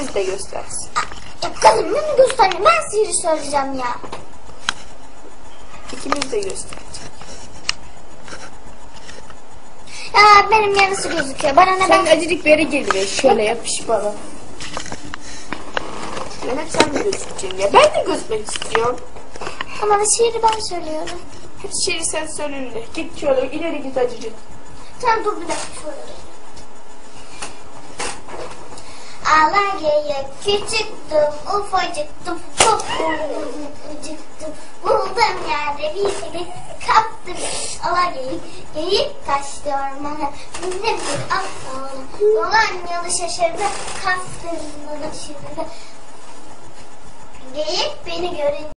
İkimiz de göstersin. Kızım bunu gösterme. Ben sihri söyleyeceğim ya. İkimiz de göstereceğiz. Ya benim yarısı gözüküyor. Bana ne Sen ben... acılık beri geliyor. Şöyle yapış bana. Mehmet sen mi gözükeceksin ya? Ben de gözükmek istiyorum. Ama şiiri ben söylüyorum. Hep şiiri sen söyle. Git şöyle ileri git acıcık. Sen dur bir dakika şöyle. Alageye küçüktüm, ufacıktım, çok ucuktum. Buldum yerde bir seni kaptım. Alageye geyik kaçtı ormana. Ne bir aptal. Dolan yolu şaşırdı, kaptırmadı şimdi. Geyik beni görünce